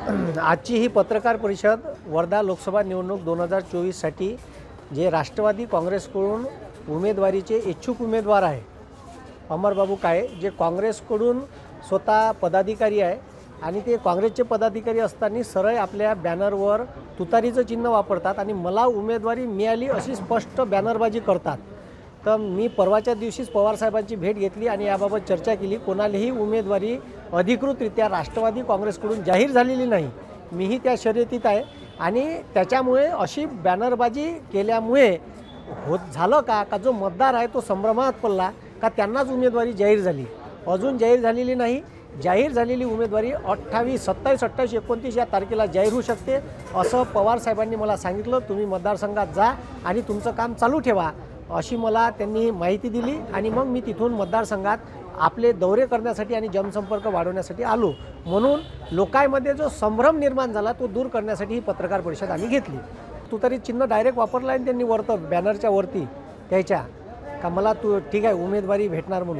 आजची ही पत्रकार परिषद वर्धा लोकसभा निवडणूक 2024साठी जे राष्ट्रवादी काँग्रेसकडून उमेदवारीचे इच्छुक उमेदवार आहे अमरबाबू काळे, जे काँग्रेसकडून स्वतः पदाधिकारी आहे आणि ते काँग्रेसचे पदाधिकारी असताना सरळ आपल्या बॅनरवर तुतारीचं चिन्ह वापरतात आणि मला उमेदवारी मिळाली अशी स्पष्ट बॅनरबाजी करतात। तर मी परवाच्या दिवशीच पवार साहेबांची भेट घेतली आणि याबाबत चर्चा केली। कोणालाही उमेदवारी अधिकृतरित्या राष्ट्रवादी काँग्रेसकडून जाहीर झालेली नाही। मीही त्या शर्यतीत आहे आणि त्याच्यामुळे अशी बॅनरबाजी केल्यामुळे झालं का जो मतदार आहे तो संभ्रमात पडला का त्यांनाच उमेदवारी जाहीर झाली। अजून जाहीर झालेली नाही। जाहीर झालेली उमेदवारी 28, 27, 28, 29 या तारखेला जाहीर होऊ शकते असं पवार साहेबांनी मला सांगितलं। तुम्ही मतदारसंघात जा आणि तुमचं काम चालू ठेवा अशी मला त्यांनी माहिती दिली आणि मग मी तिथून मतदारसंघात आपले दौरे करण्यासाठी आणि जनसंपर्क वाढवण्यासाठी आलो। म्हणून लोकांमध्ये जो संभ्रम निर्माण झाला तो दूर करण्यासाठी ही पत्रकार परिषद आम्ही घेतली। तुतारी चिन्ह डायरेक्ट वापरलं आहे त्यांनी वरतं बॅनरच्या वरती त्याच्या का मला तू ठीक आहे उमेदवारी भेटणार म्हणून।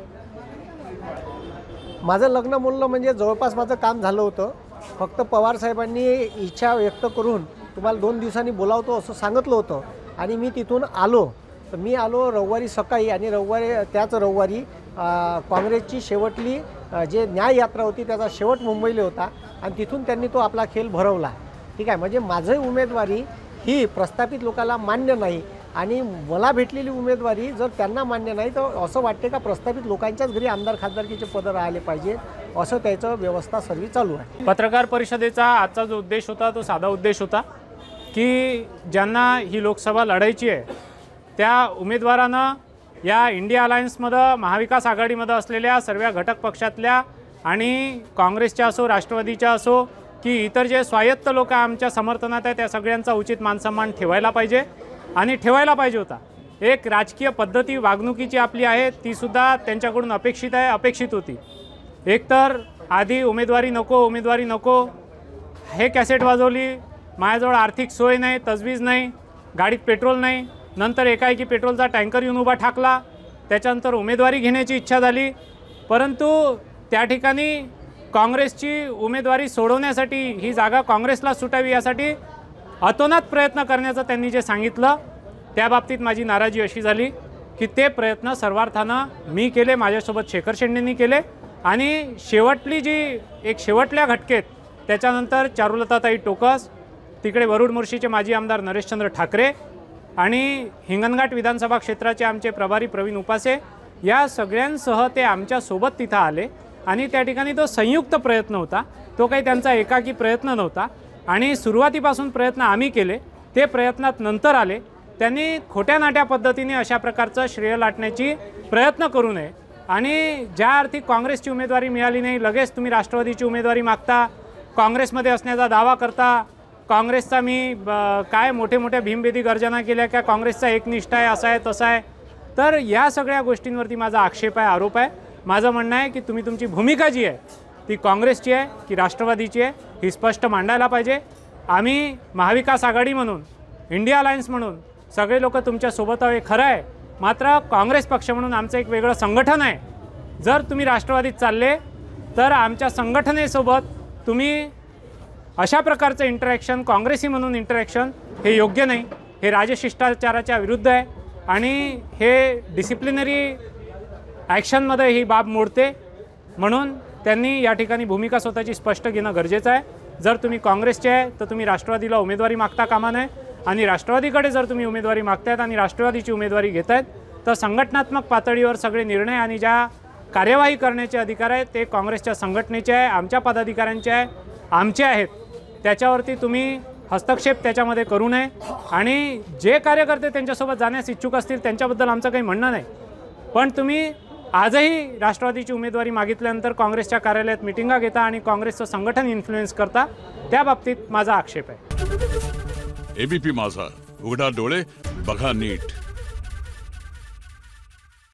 माझं लग्न मोडलं म्हणजे जवळपास माझं काम झालं होतं। फक्त पवार साहेबांनी इच्छा व्यक्त करून तुम्हाला 2 दिवसांनी बोलावतो असं सांगितलं होतं आणि मी तिथून आलो। तर मी आलो रविवारी सकाळी आणि त्याच रविवारी काँग्रेसची शेवटली जे न्याय यात्रा होती त्याचा शेवट मुंबईला होता आणि तिथून त्यांनी तो आपला खेळ भरवला। ठीक आहे, म्हणजे माझी उमेदवारी ही प्रस्थापित लोकांना मान्य नाही आणि मला भेटलेली उमेदवारी जर त्यांना मान्य नाही तर असं वाटते का प्रस्थापित लोकांच्याच घरी आमदार खासदारकीचे पद राहिले पाहिजे असं त्याचं व्यवस्था सर्व चालू आहे। पत्रकार परिषदेचा आजचा जो उद्देश होता तो साधा उद्देश होता की ज्यांना ही लोकसभा लढायची आहे त्या उमेदवारांना या इंडिया अलायन्समध्ये महाविकास आघाडीमध्ये असलेल्या सर्व घटक पक्षातल्या आणि काँग्रेसच्या असो राष्ट्रवादीच्या असो की इतर जे स्वायत्त लोक आमच्या समर्थनात आहे त्या सगळ्यांचा उचित मानसन्मान ठेवायला पाहिजे आणि ठेवायला पाहिजे होता। एक राजकीय पद्धती वागणुकीची आपली आहे ती सुद्धा त्यांच्याकडून अपेक्षित होती। एकतर आधी उमेदवारी नको हे कॅसेट वाजवली, माझ्याजवळ आर्थिक सोय नाही, तजवीज नाही, गाडीत पेट्रोल नाही, नंतर एकाएकी पेट्रोलचा टँकर येऊन उभा ठाकला, त्याच्यानंतर उमेदवारी घेण्याची इच्छा झाली परंतु त्या ठिकाणी काँग्रेसची उमेदवारी सोडवण्यासाठी ही जागा काँग्रेसला सुटावी यासाठी अतोनात प्रयत्न करण्याचं त्यांनी जे सांगितलं त्या बाबतीत माझी नाराजी अशी झाली की ते प्रयत्न सर्वार्थानं मी केले, माझ्यासोबत शेखर शेंडेंनी केले आणि शेवटली जी एक शेवटल्या घटकेत त्याच्यानंतर चारुलताताई टोकस, तिकडे वरुड मुर्शीचे माजी आमदार नरेशचंद्र ठाकरे आणि हिंगणघाट विधानसभा क्षेत्राचे आमचे प्रभारी प्रवीण उपासे या सगळ्यांसह ते आमच्यासोबत तिथं आले आणि त्या ठिकाणी तो संयुक्त प्रयत्न होता, तो काही त्यांचा एकाकी प्रयत्न नव्हता आणि सुरुवातीपासून प्रयत्न आम्ही केले, ते प्रयत्नात नंतर आले। त्यांनी खोट्या नाट्या पद्धतीने अशा प्रकारचं श्रेय लाटण्याची प्रयत्न करू नये आणि ज्या अर्थी काँग्रेसची उमेदवारी मिळाली नाही लगेच तुम्ही राष्ट्रवादीची उमेदवारी मागता, काँग्रेसमध्ये असण्याचा दावा करता, काँग्रेसचा मी काय मोठ्या भीमभेदी गर्जना केल्या का काँग्रेसचा एकनिष्ठ आहे असा आहे तसा आहे। तर या सगळ्या गोष्टींवरती माझा आक्षेप आहे, आरोप आहे। माझं म्हणणं आहे की तुम्ही तुमची भूमिका जी आहे ती काँग्रेसची आहे की राष्ट्रवादीची आहे ही स्पष्ट मांडायला पाहिजे। आम्ही महाविकास आघाडी म्हणून, इंडिया अलायन्स म्हणून सगळे लोक तुमच्यासोबत आहे खरं आहे, मात्र काँग्रेस पक्ष म्हणून आमचं एक वेगळं संघटन आहे। जर तुम्ही राष्ट्रवादीत चालले तर आमच्या संघटनेसोबत तुम्ही अशा प्रकारचं इंटरॅक्शन, काँग्रेसी म्हणून इंटरॅक्शन हे योग्य नाही, हे राजशिष्टाचाराच्या विरुद्ध आहे आणि हे डिसिप्लिनरी ॲक्शनमध्ये ही बाब मोडते। म्हणून त्यांनी या ठिकाणी भूमिका स्वतःची स्पष्ट घेणं गरजेचं आहे। जर तुम्ही काँग्रेसचे आहे तर तुम्ही राष्ट्रवादीला उमेदवारी मागता कामा नये आणि राष्ट्रवादीकडे जर तुम्ही उमेदवारी मागतायत आणि राष्ट्रवादीची उमेदवारी घेतायत तर संघटनात्मक पातळीवर सगळे निर्णय आणि ज्या कार्यवाही करण्याचे अधिकार आहेत ते काँग्रेसच्या संघटनेचे आहे, आमच्या पदाधिकाऱ्यांचे आहे, आमचे आहेत। त्याच्यावरती तुम्ही हस्तक्षेप त्याच्यामध्ये करू नये आणि जे कार्यकर्ते त्यांच्यासोबत जाण्यास इच्छुक असतील त्यांच्याबद्दल आमचं काही म्हणणं नाही, पण तुम्ही आजही राष्ट्रवादीची उमेदवारी मागितल्यानंतर काँग्रेसच्या कार्यालयात मिटिंगा घेता आणि काँग्रेसचं संघटन इन्फ्लुएन्स करता, त्या बाबतीत माझा आक्षेप आहे। एबीपी माझा, उघडा डोळे बघा नीट।